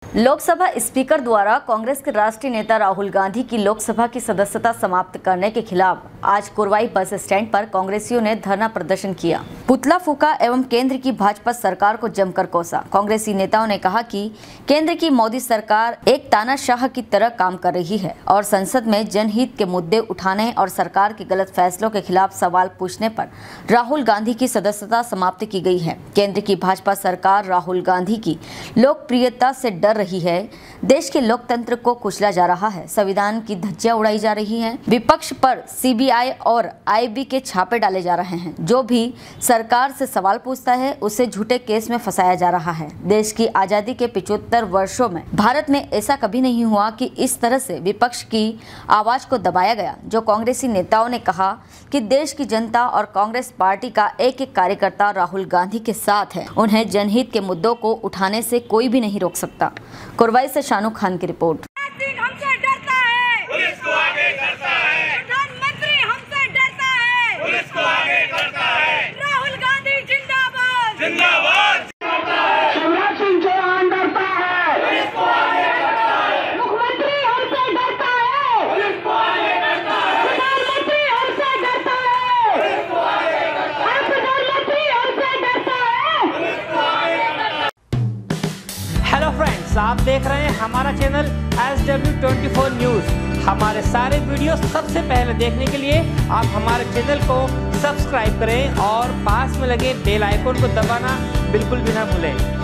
Lok Sabha speaker द्वारा कांग्रेस के राष्ट्रीय नेता राहुल गांधी की लोकसभा की सदस्यता समाप्त करने के खिलाफ आज कोरवाई बस स्टैंड पर कांग्रेसियों ने धरना प्रदर्शन किया, पुतला फूंका एवं केंद्र की भाजपा सरकार को जमकर कोसा। कांग्रेसी नेताओं ने कहा कि केंद्र की मोदी सरकार एक तानाशाह की तरह काम कर रही है और संसद में जनहित के मुद्दे उठाने और सरकार के गलत फैसलों के खिलाफ सवाल पूछने पर राहुल गांधी की सदस्यता समाप्त की गई है। केंद्र की भाजपा सरकार राहुल गांधी की लोकप्रियता से डर रही है, देश के लोकतंत्र को कुचला जा रहा है, संविधान की धज्जियां उड़ाई जा रही हैं, विपक्ष पर सीबीआई और आईबी के छापे डाले जा रहे हैं, जो भी सरकार से सवाल पूछता है उसे झूठे केस में फंसाया जा रहा है। देश की आजादी के 75 वर्षों में भारत में ऐसा कभी नहीं हुआ कि इस तरह से विपक्ष की आवाज को दबाया गया। जो कांग्रेसी नेताओं ने कहा कि देश की जनता और कांग्रेस पार्टी का एक एक कार्यकर्ता राहुल गांधी के साथ है, उन्हें जनहित के मुद्दों को उठाने से कोई भी नहीं रोक सकता। कोरवाई से शाहरुख खान की रिपोर्ट। हमसे डरता है, पुलिस को आगे करता है, प्रधानमंत्री हमसे डरता है, पुलिस को आगे करता है, राहुल गांधी जिंदाबाद जिंदाबाद। शिवराज सिंह चौहान डरता है, पुलिस को आगे करता है, मुख्यमंत्री हमसे डरता है, पुलिस को आगे करता है, प्रधानमंत्री हमसे डरता है, पुलिस को आगे करता है, प्रधानमंत्री हमसे डरता है, पुलिस को आगे करता है। हेलो फ्रेंड्स, आप देख रहे हैं हमारा चैनल SW24 न्यूज़। हमारे सारे वीडियो सबसे पहले देखने के लिए आप हमारे चैनल को सब्सक्राइब करें और पास में लगे बेल आइकन को दबाना बिल्कुल भी ना भूलें।